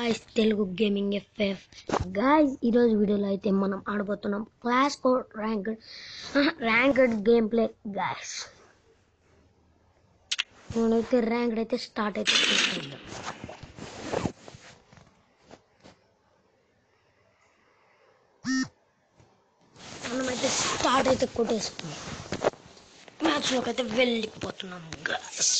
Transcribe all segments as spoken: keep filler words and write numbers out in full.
guys, Telugu Gaming F F. Guys, ఈ రోజు వీడియోలో అయితే మనం ఆడబోతున్నాం clash squad ranked ranked game play guys. మనమైతే ర్యాంక్డ్ అయితే స్టార్ట్ అయితే చేస్తున్నాం. మనమైతే స్టార్ట్ అయితే కొట్టేసుకున్నాం. మ్యాచ్ లోకి అయితే వెళ్ళిపోతున్నాం guys.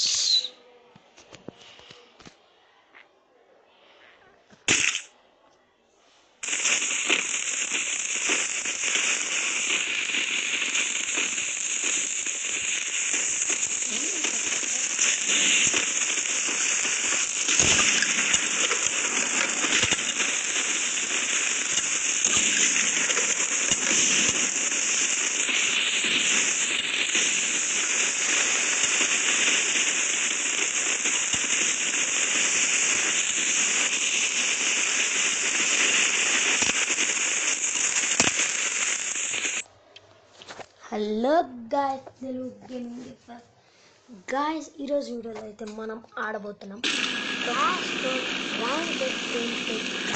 Hello guys, Telugu gaming F F. Guys, ఈరోజు వీడియోలో అయితే మనం ఆడబోతున్నాం clash squad ranked game play.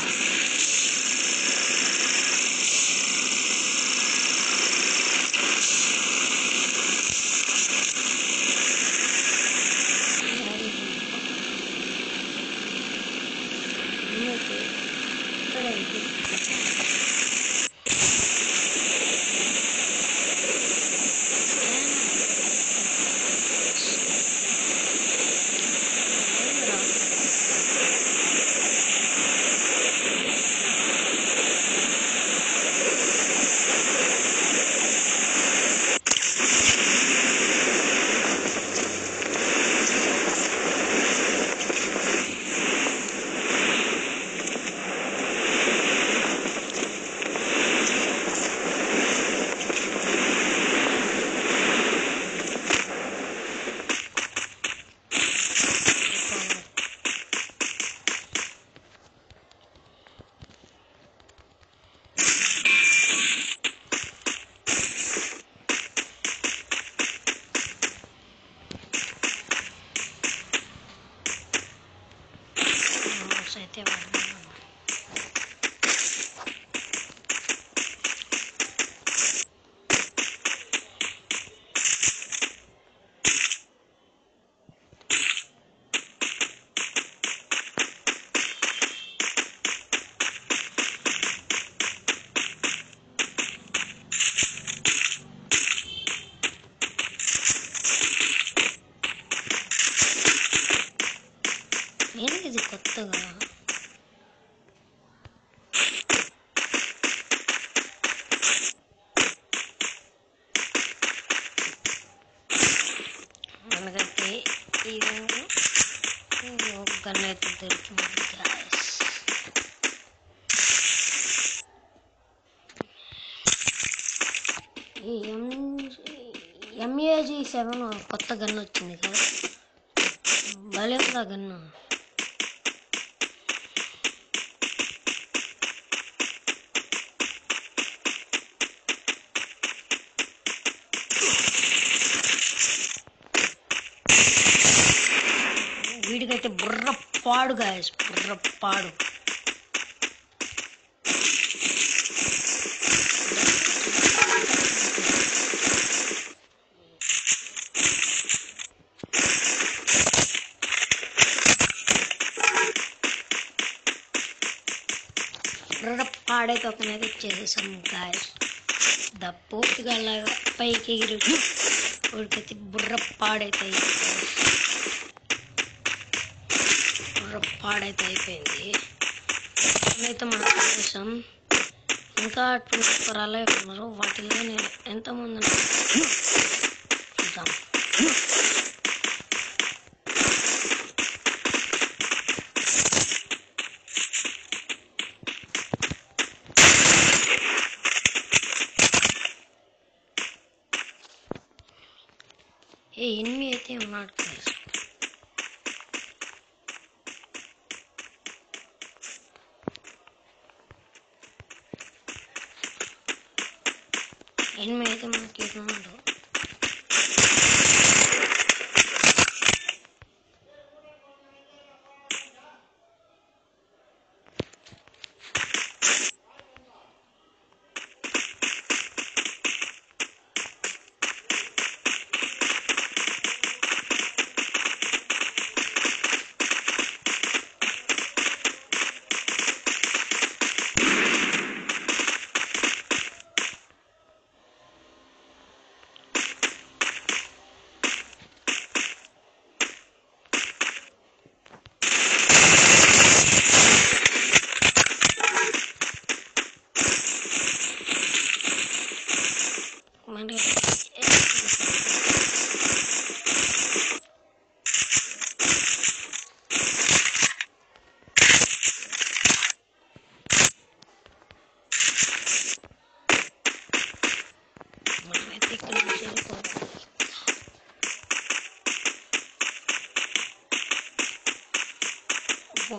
అయితే ఏంటి ఇది కొత్తగా మనకైతే ఈ ఒక గన్ అయితే దొరికింది గాయ్స్. ఈ ఎం ఎంఏజీ సెవెన్ కొత్త గన్ వచ్చింది కదా, భలే ఉందా గన్ను. వీడికైతే బుర్ర పాడు గాయస్, బుర్ర పాడు. బుర్ర పాడైతే ఒకనైతే చేసేసాం గాయస్. ద పూర్తిగా అలాగా పైకి ఎగిరి వాడికైతే బుర్ర పాడైతే పాడైతే అయిపోయింది. అయితే మనం చేసాం. ఇంకా ట్వంటీ ఫోర్ అలా ఉన్నారు. వాటిల్లో నేను ఎంతమంది చూద్దాం. ఏ ఎనిమిది అయితే ఉన్నాడు కదా. ఎనిమిది అయితే మనకి ఉన్నాడు.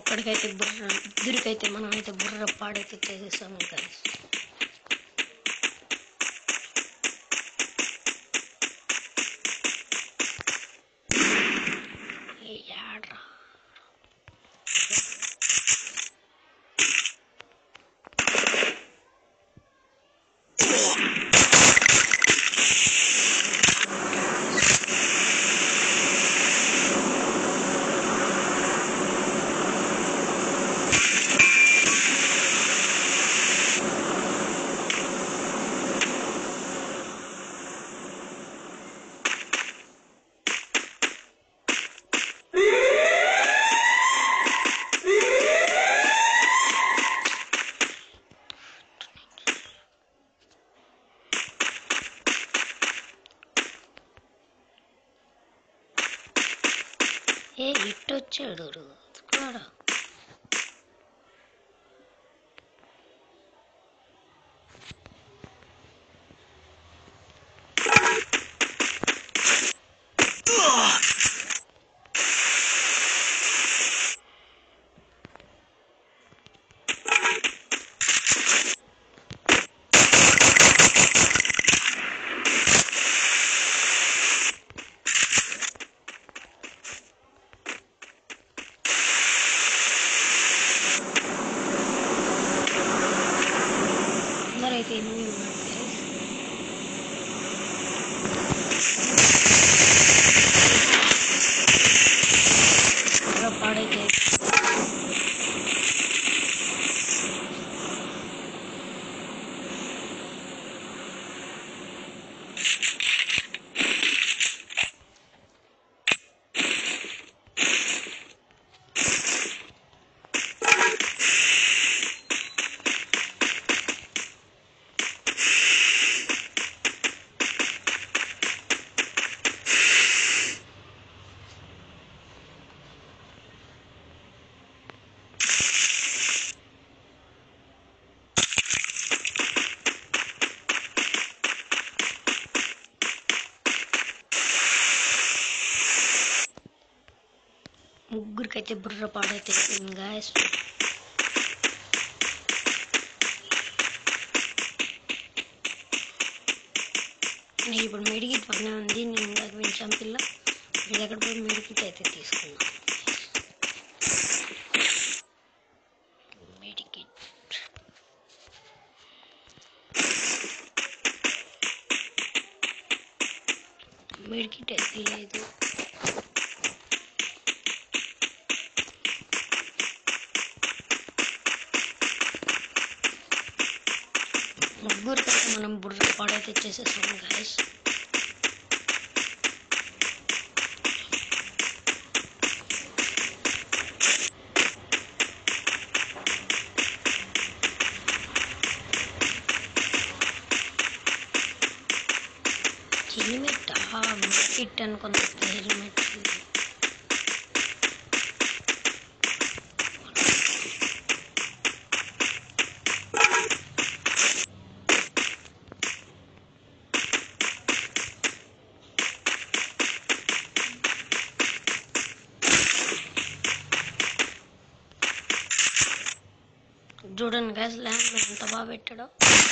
ఒక్కడికైతే బుర్ర ఇద్దరికైతే మనం అయితే బుర్ర పాడైతే చేసేసాము గైస్. ఏ ఇట్టొచ్చాడు కూడా. అయితే ఎనిమిది పాడైతే ముగ్గురికైతే బుర్ర పాడైతే గాయస్. నాకు ఇప్పుడు మెడికిట్ పక్కనే ఉంది. నేను ఇందాక వించాం పిల్ల ఇది ఎక్కడ పోయి మెడికిట్ అయితే తీసుకున్నాను. మెడికిట్ మెడికిట్ అయితే లేదు. ముగ్గురికైతే మనం బుర్ర పాడైతే చేసేసాం గాయస్. హెల్మెట్ మెడికిట్ అనుకున్న హెల్మెట్ చూడండి గ్యాస్ ల్యాండ్ ఎంత బాగా పెట్టాడో.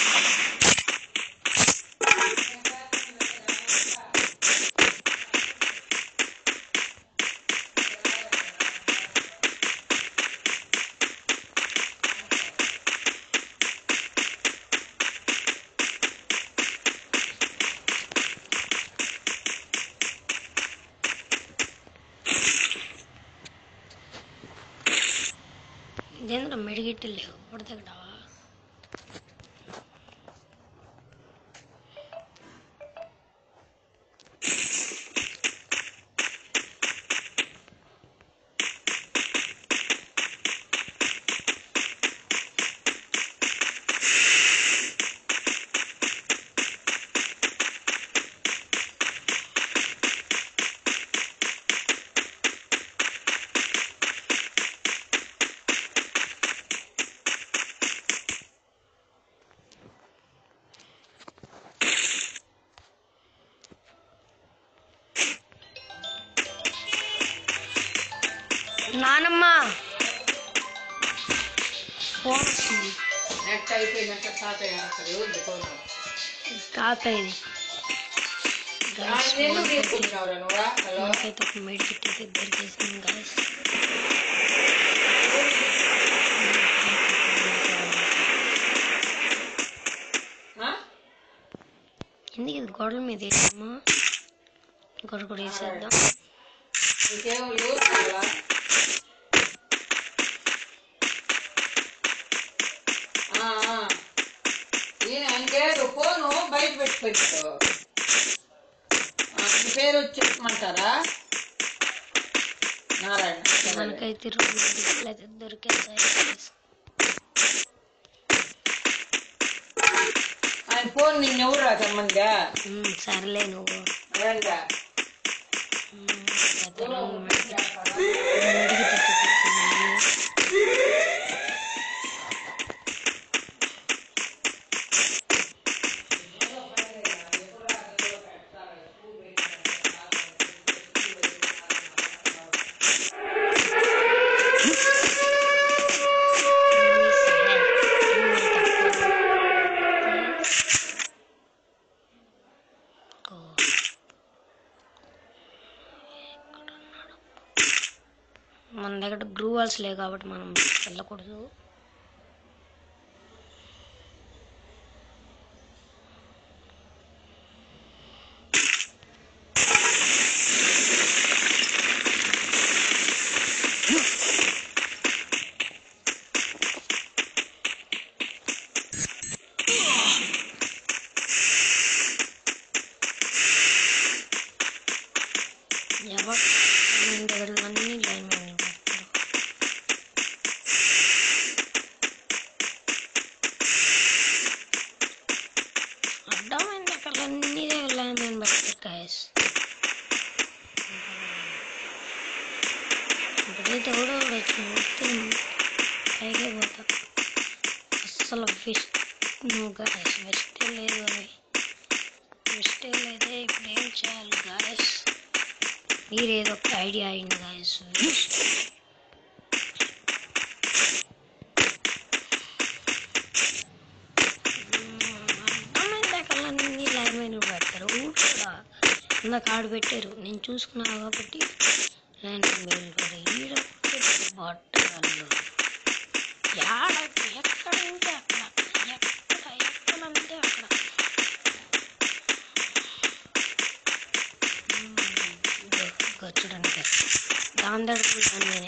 ఇదేంద్ర మెడిగిట్ లేవు ఇప్పుడు దగ్గర నానమ్మ ఫోన్ వస్తుంది. నెట్ అయిపోయినాక తాతయ్య అసలు ఫోన్ తాతయ్యది. మనకైతే ఒక మెడికెట్ అయితే దొరికేసింది గాయస్. ఎందుకు ఇది గోడల మీద వేసామా? గోడ కూడా వేసేద్దాం. ఫోను బయట పెట్టుకోవచ్చు. మీ పేరు వచ్చి చెప్పమంటారా? నారాయణ. మనకైతే రెండు మెడికెట్లు అయితే దొరికేసాయి. ఆయన ఫోన్ నిన్ను ఎవరు రాకమ్మందా? సర్లే నువ్వు రంగా మన దగ్గర గ్రూ వాల్స్ లేవు కాబట్టి మనం వెళ్ళకూడదు. ఎవరు దగ్గర అన్ని లైన్ అడ్డమైంది. అక్కడ అన్ని లైన్ మ్యాన్ పెట్టారు గాయస్. ఇప్పుడైతే కూడా మొత్తం పైకే పోతా. అస్సలు వెస్ట్ నువ్వు గాయస్ వెస్టే లేదు. అవి వెస్టే లేదే. ఇప్పుడు ఏం చేయాలి గాయస్? మీరు ఏదో ఒక ఐడియా అయింది గాయస్. అన్ని లైన్ మైన్ పెడతారు కూడా. ఇందాక ఆడు పెట్టారు, నేను చూసుకున్నాను కాబట్టి లైన్ మైన్ ఈడ బట్టలు యాడ ఎక్కడ ఉంటే అక్కడ, ఎక్కడ ఎక్కడంటే అక్కడ. చూడండి దాని దడుకుంటాను నేనే.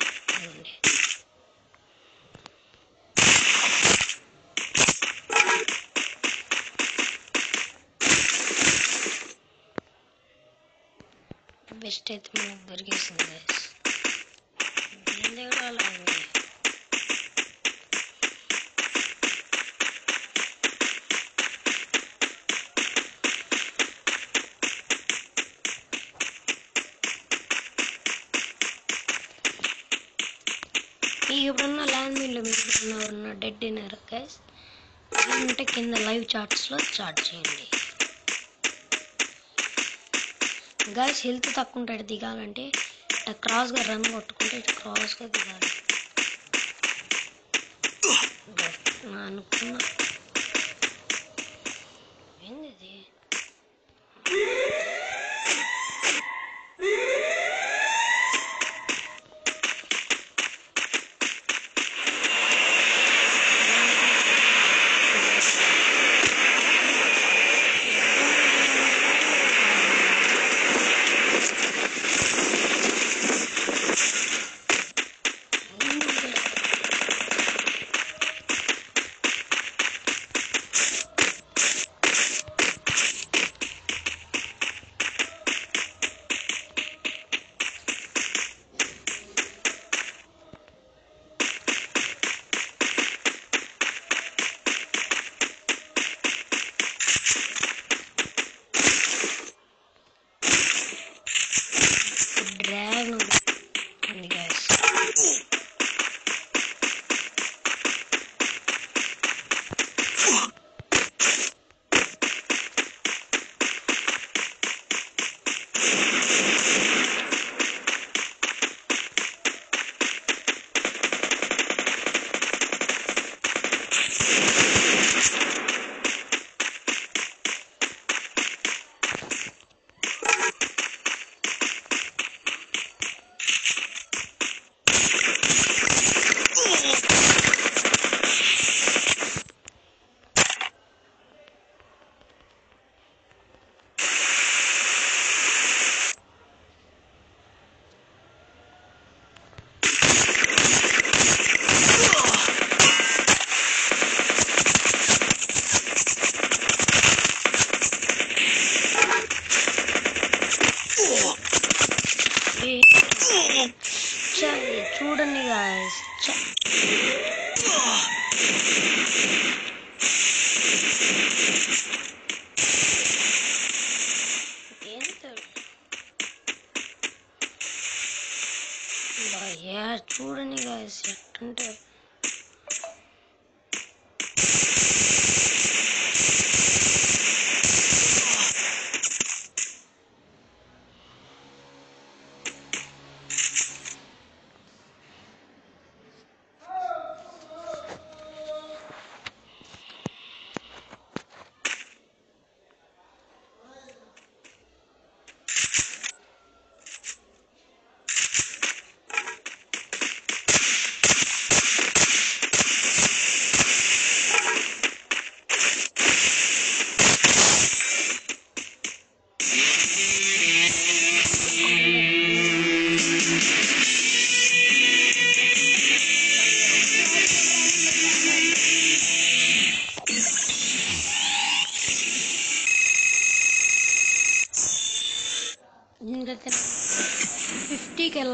బెస్ట్ అయితే మనకు దొరికేసింది గైస్. దీని దగ్గర అలా ఉంది. మీకు ఎప్పుడన్నా ల్యాండ్ మీన్లో మీరు ఎప్పుడన్నా ఎవరన్నా డెడ్ అయినారు గైస్ అంటే కింద లైవ్ చాట్స్లో చాట్ చేయండి గైస్. హెల్త్ తక్కువ ఉంటాడు దిగాలంటే క్రాస్గా రన్ కొట్టుకుంటే ఇటు క్రాస్గా దిగాలి. అనుకున్నా ఏంది ఇది?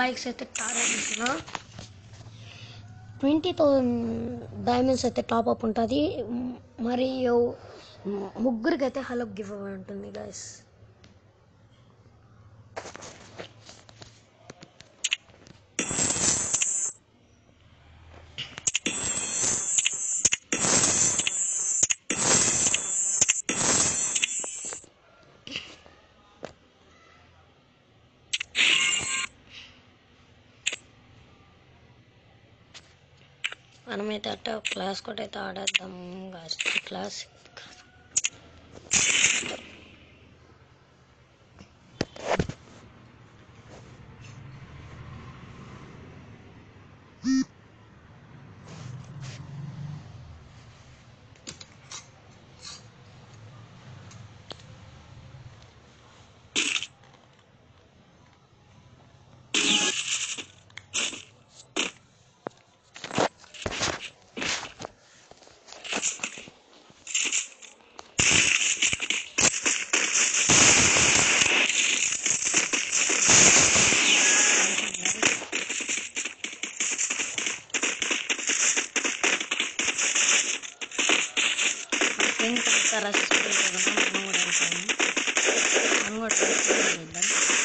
లైక్స్ అయితే టార్గెట్ ఇస్తున్నా. ట్వంటీ థౌజండ్ డైమండ్స్ అయితే టాప్ అప్ ఉంటుంది. మరియు ముగ్గురికి అయితే హలో గివ్ అవే ఉంటుంది గైస్. మనమైతే అట్ట క్లాస్ కూడా అయితే ఆడేద్దాం గాయస్. క్లాస్ రస్ మనం కూడా వెళ్తాము. మనం కూడా వెళ్దాం.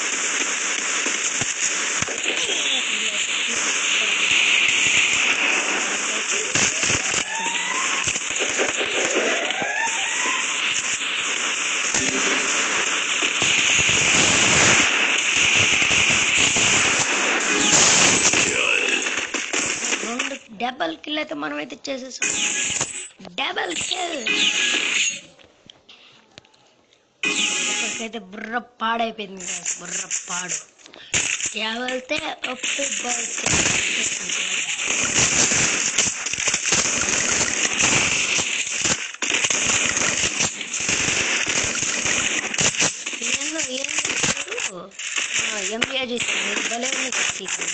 రెండు డబల్ కిల్ అయితే మనం అయితే చేసేసాం. Double kill. ఒకరికైతే బుర్ర పాడైపోయింది కదా, బుర్ర పాడు. ఎవరితే ఒప్పు ఏందో ఏం చేస్తారు, ఎంబీఏ చేస్తారు. భలే ఉంది కత్తి.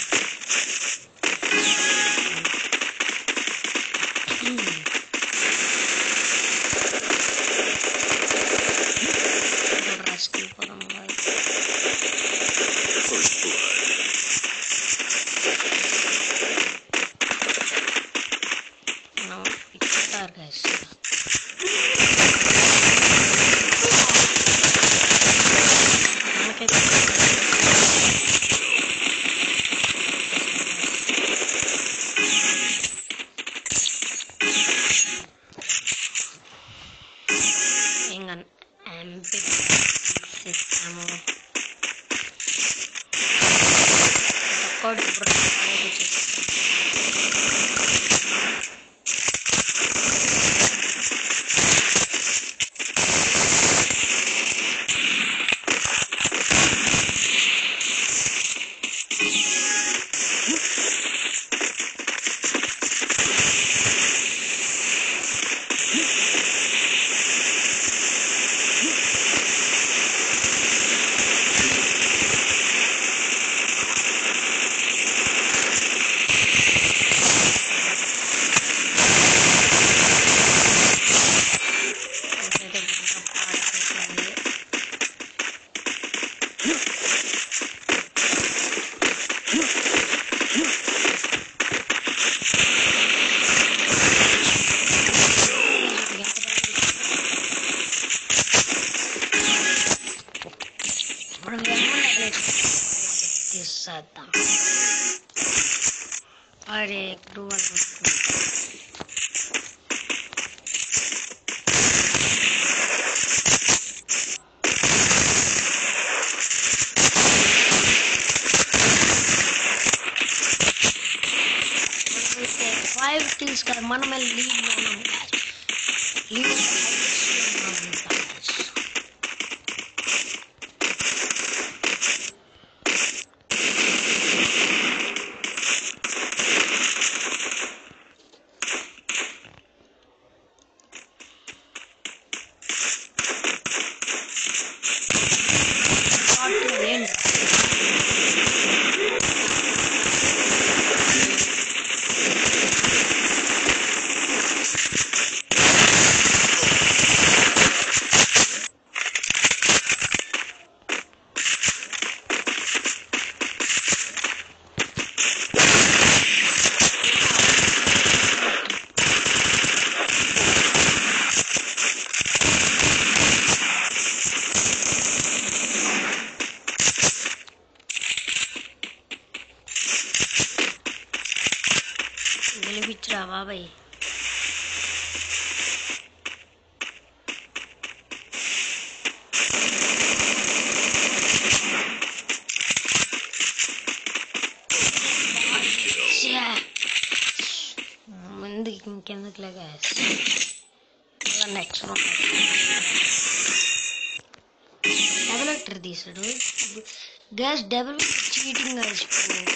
अरे दो फाइव किल्स का मन में लीड में हम लीड బాబాయ్. ముందు ఇంకెందుకులే గ్యాస్, నెక్స్ట్ డబుల్ యాక్టర్ తీసాడు guys. Double cheating guys.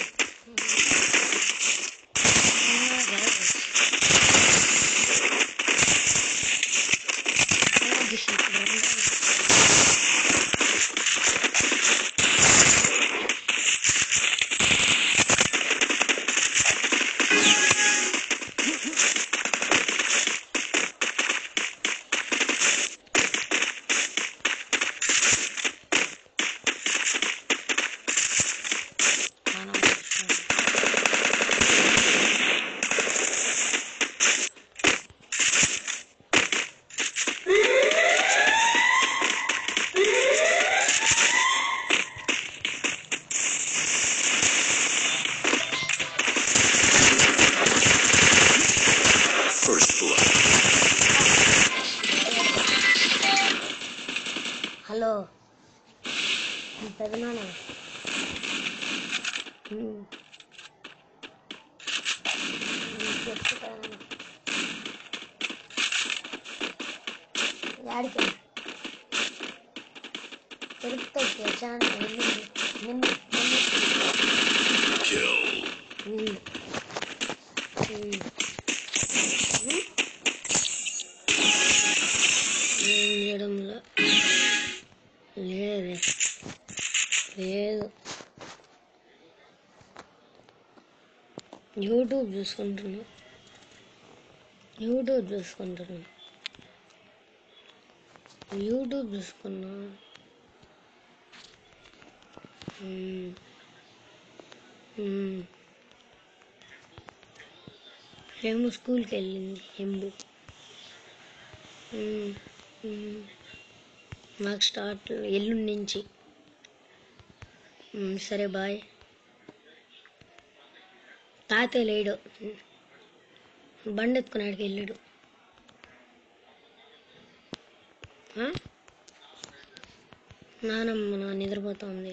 Hello పెదనాన్న, చెప్పు పెదనాన్న. యాడికి తిరుపతికి చాలా వెళ్ళింది నిన్న. ఏం చేయడంలో లేదు లేదు యూట్యూబ్ చూసుకుంటున్నా యూట్యూబ్ చూసుకుంటున్నా యూట్యూబ్ చూసుకున్నా ఏమో స్కూల్కి వెళ్ళింది ఎంబు. నాకు స్టార్ట్ ఎల్లుండి నుంచి. సరే బాయ్. తాతయ్య లేడు, బండి ఎత్తుకున్నాడికి వెళ్ళాడు. నానమ్మ నా నిద్రపోతుంది.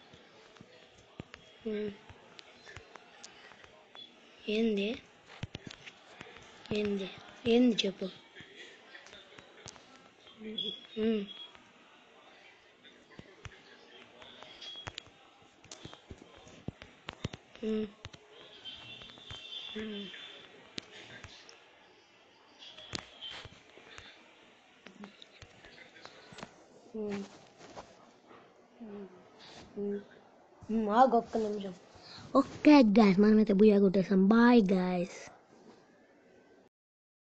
ఏంది ఏంది ఏంది చెప్పు. ఆగు ఒక్క నిమిషం. ఓకే గైస్, మనమైతే బుయ్యా కొట్టేసాం. Bye guys.